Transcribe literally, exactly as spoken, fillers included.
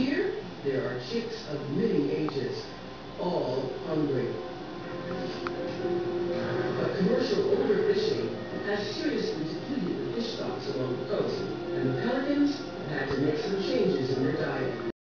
Here, there are chicks of many ages, all hungry. But commercial overfishing has seriously